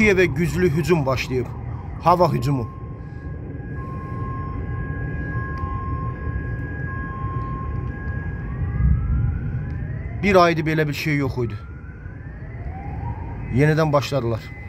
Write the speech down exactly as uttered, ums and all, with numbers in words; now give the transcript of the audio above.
Kiyevə güclü hücum başlayıb. Hava hücumu. Bir aydır belə bir şey yox idi. Yenidən başladılar.